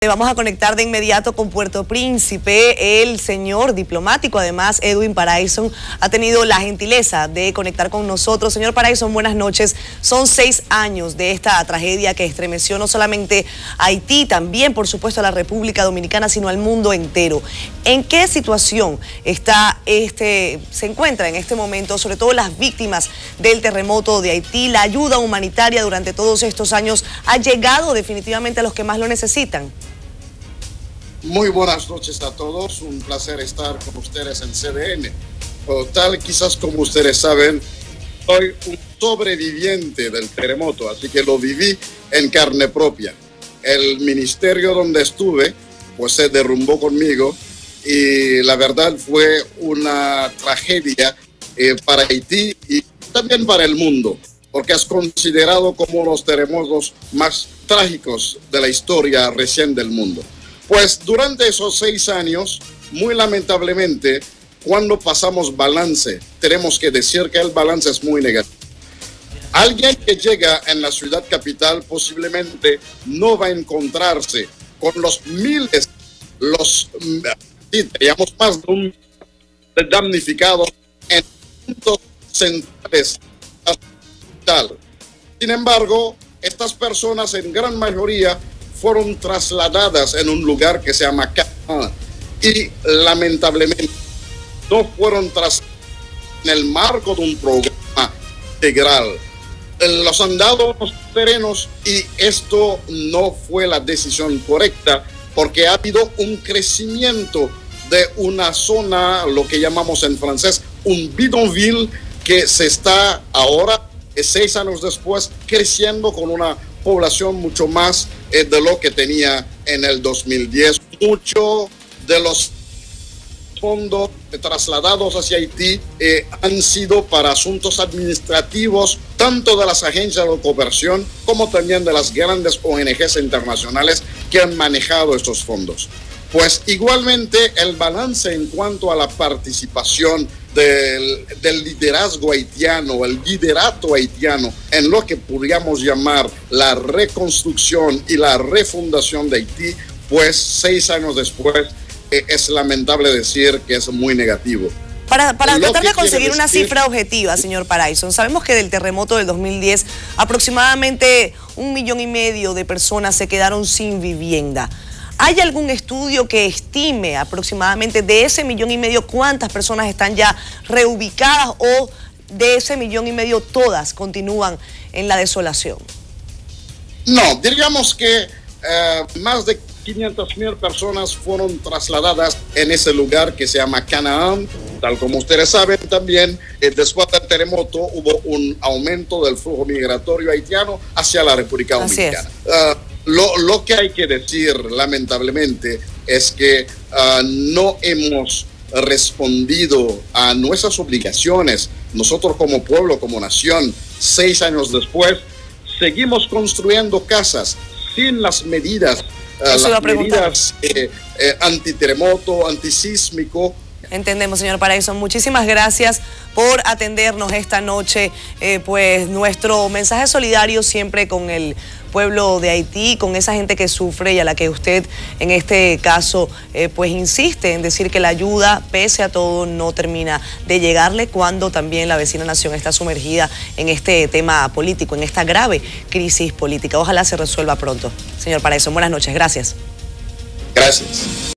Vamos a conectar de inmediato con Puerto Príncipe. El señor diplomático, además, Edwin Paraison, ha tenido la gentileza de conectar con nosotros. Señor Paraison, buenas noches. Son 6 años de esta tragedia que estremeció no solamente a Haití, también, por supuesto, a la República Dominicana, sino al mundo entero. ¿En qué situación se encuentra en este momento, sobre todo las víctimas del terremoto de Haití? ¿La ayuda humanitaria durante todos estos años ha llegado definitivamente a los que más lo necesitan? Muy buenas noches a todos, un placer estar con ustedes en CDN. Tal quizás como ustedes saben, soy un sobreviviente del terremoto, así que lo viví en carne propia. El ministerio donde estuve, pues se derrumbó conmigo y la verdad fue una tragedia para Haití y también para el mundo, porque es considerado como uno de los terremotos más trágicos de la historia reciente del mundo. Pues durante esos 6 años, muy lamentablemente, cuando pasamos balance, tenemos que decir que el balance es muy negativo. Alguien que llega en la ciudad capital posiblemente no va a encontrarse con los miles, digamos más de un damnificados en puntos centrales de la capital. Sin embargo, estas personas en gran mayoría fueron trasladadas en un lugar que se llama Canaan y lamentablemente no fueron trasladadas en el marco de un programa integral. Los han dado los terrenos y esto no fue la decisión correcta porque ha habido un crecimiento de una zona, lo que llamamos en francés, un bidonville, que se está ahora, 6 años después, creciendo con una población mucho más de lo que tenía en el 2010. Muchos de los fondos trasladados hacia Haití han sido para asuntos administrativos, tanto de las agencias de cooperación como también de las grandes ONGs internacionales que han manejado estos fondos. Pues igualmente el balance en cuanto a la participación del liderazgo haitiano, el liderato haitiano en lo que podríamos llamar la reconstrucción y la refundación de Haití, pues 6 años después es lamentable decir que es muy negativo. Para tratar de conseguir una cifra objetiva, señor Paraison, sabemos que del terremoto del 2010 aproximadamente 1,5 millones de personas se quedaron sin vivienda. ¿Hay algún estudio que estime aproximadamente de ese 1,5 millones cuántas personas están ya reubicadas o de ese 1,5 millones todas continúan en la desolación? No, diríamos que más de 500,000 personas fueron trasladadas en ese lugar que se llama Canaan. Tal como ustedes saben también, después del terremoto hubo un aumento del flujo migratorio haitiano hacia la República Dominicana. Lo que hay que decir, lamentablemente, es que no hemos respondido a nuestras obligaciones. Nosotros como pueblo, como nación, 6 años después, seguimos construyendo casas sin las medidas, antiterremoto, antisísmico. Entendemos, señor Paraison. Muchísimas gracias por atendernos esta noche. Pues nuestro mensaje solidario siempre con el pueblo de Haití, con esa gente que sufre y a la que usted en este caso pues insiste en decir que la ayuda, pese a todo, no termina de llegarle cuando también la vecina nación está sumergida en este tema político, en esta grave crisis política. Ojalá se resuelva pronto. Señor Paraison, buenas noches. Gracias. Gracias.